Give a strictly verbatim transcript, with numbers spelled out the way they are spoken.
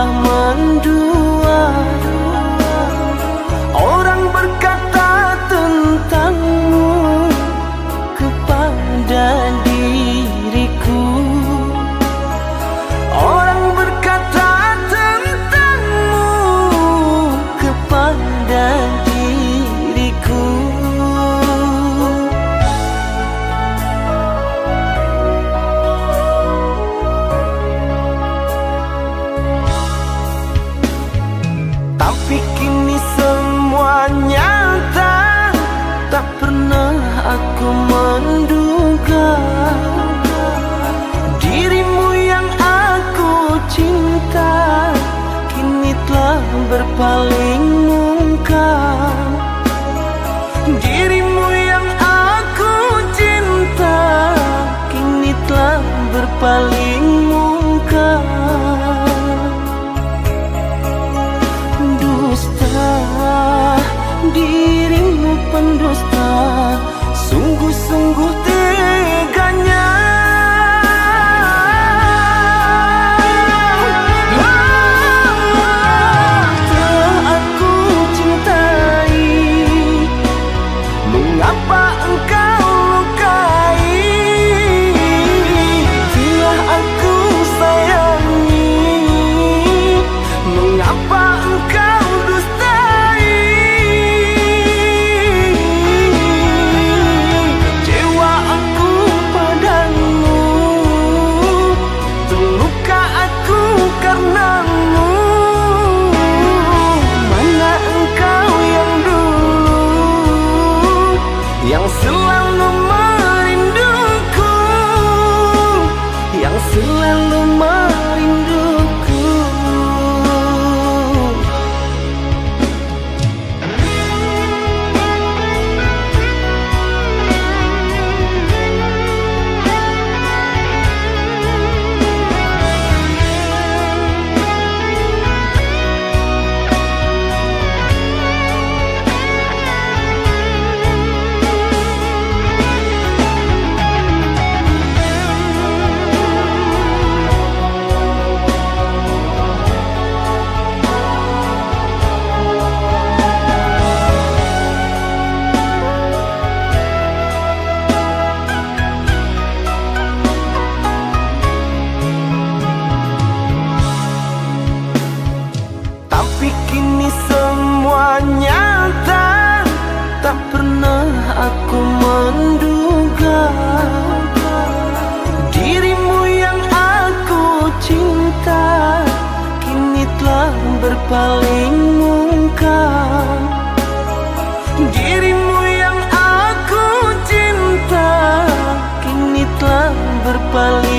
telah mendua. Orang berkata tentangmu kepada diriku. Orang berkata tentangmu kepada diriku. Tapi kini semua nyata, tak pernah aku menduga dirimu yang aku cinta kini telah berpaling muka. Dirimu yang aku cinta kini telah berpaling muka. Dusta, dirimu pendusta, sungguh-sungguh teganya. Telah aku cintai, mengapa engkau lukai? Telah aku sayangi, mengapa engkau dustai? Cewa aku padamu, terluka aku karenamu. Mana engkau yang dulu, yang selalu merinduku, yang selalu merinduku. Tapi kini semua nyata, tak pernah aku menduga dirimu yang aku cinta kini telah berpaling muka. Dirimu yang aku cinta kini telah berpaling